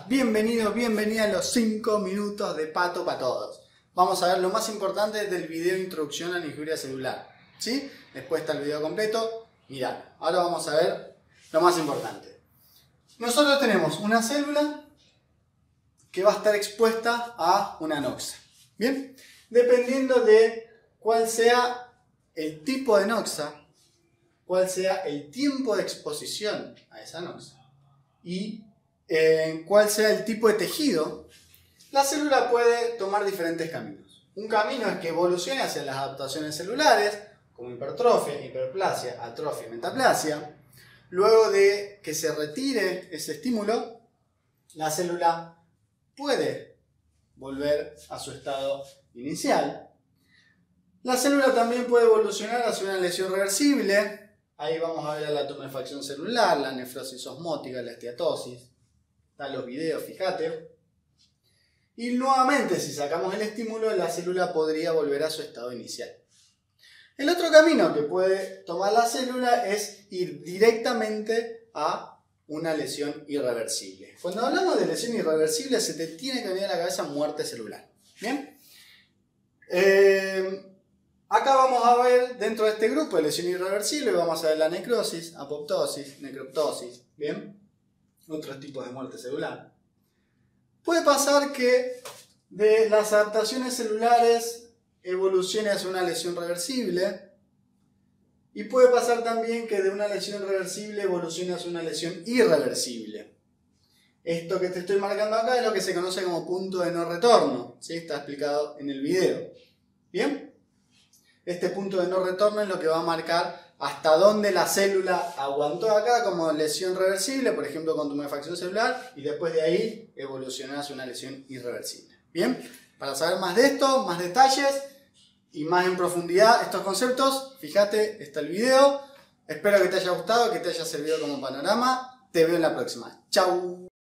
estás? Bienvenido, bienvenida a los 5 minutos de Pato para Todos. Vamos a ver lo más importante del video Introducción a la Ingeniería Celular, ¿sí? Después está el video completo. Mirad, ahora vamos a ver lo más importante. Nosotros tenemos una célula que va a estar expuesta a una noxa. Bien, dependiendo de cuál sea el tipo de noxa, cuál sea el tiempo de exposición a esa noxa y cuál sea el tipo de tejido, la célula puede tomar diferentes caminos. Un camino es que evolucione hacia las adaptaciones celulares, como hipertrofia, hiperplasia, atrofia y metaplasia. Luego de que se retire ese estímulo, la célula puede volver a su estado inicial. La célula también puede evolucionar hacia una lesión reversible. Ahí vamos a ver la tumefacción celular, la nefrosis osmótica, la esteatosis. Están los videos, fíjate. Y nuevamente, si sacamos el estímulo, la célula podría volver a su estado inicial. El otro camino que puede tomar la célula es ir directamente a una lesión irreversible. Cuando hablamos de lesión irreversible, se te tiene que venir a la cabeza muerte celular. ¿Bien? Acá vamos a ver, dentro de este grupo de lesión irreversible, vamos a ver la necrosis, apoptosis, necroptosis. ¿Bien? Otros tipos de muerte celular. Puede pasar que de las adaptaciones celulares evolucione hacia una lesión reversible. Y puede pasar también que de una lesión reversible evolucione hacia una lesión irreversible. Esto que te estoy marcando acá es lo que se conoce como punto de no retorno. ¿Sí? Está explicado en el video. ¿Bien? Este punto de no retorno es lo que va a marcar hasta dónde la célula aguantó acá como lesión reversible, por ejemplo con tumefacción celular, y después de ahí evolucionar hacia una lesión irreversible. Bien, para saber más de esto, más detalles y más en profundidad estos conceptos, fíjate, está el video. Espero que te haya gustado, que te haya servido como panorama. Te veo en la próxima. Chau.